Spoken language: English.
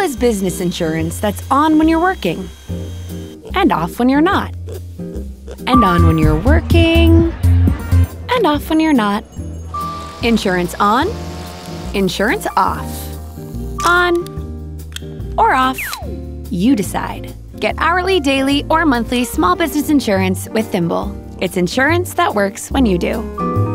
is business insurance that's on when you're working, and off when you're not, and on when you're working, and off when you're not. Insurance on, insurance off. On or off, you decide. Get hourly, daily, or monthly small business insurance with Thimble. It's insurance that works when you do.